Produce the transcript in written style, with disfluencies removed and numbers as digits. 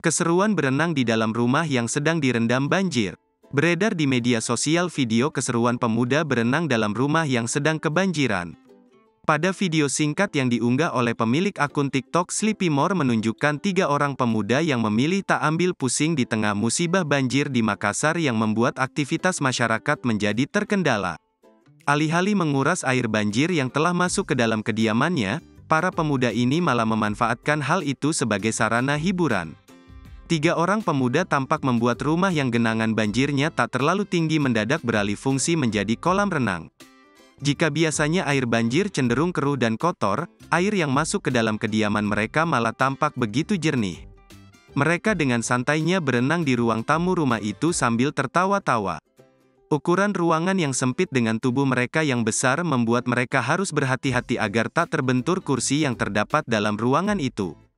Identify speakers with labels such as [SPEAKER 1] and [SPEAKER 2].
[SPEAKER 1] Keseruan berenang di dalam rumah yang sedang direndam banjir. Beredar di media sosial video keseruan pemuda berenang dalam rumah yang sedang kebanjiran. Pada video singkat yang diunggah oleh pemilik akun TikTok Sleepy More menunjukkan 3 orang pemuda yang memilih tak ambil pusing di tengah musibah banjir di Makassar yang membuat aktivitas masyarakat menjadi terkendala. Alih-alih menguras air banjir yang telah masuk ke dalam kediamannya, para pemuda ini malah memanfaatkan hal itu sebagai sarana hiburan. 3 orang pemuda tampak membuat rumah yang genangan banjirnya tak terlalu tinggi mendadak beralih fungsi menjadi kolam renang. Jika biasanya air banjir cenderung keruh dan kotor, air yang masuk ke dalam kediaman mereka malah tampak begitu jernih. Mereka dengan santainya berenang di ruang tamu rumah itu sambil tertawa-tawa. Ukuran ruangan yang sempit dengan tubuh mereka yang besar membuat mereka harus berhati-hati agar tak terbentur kursi yang terdapat dalam ruangan itu.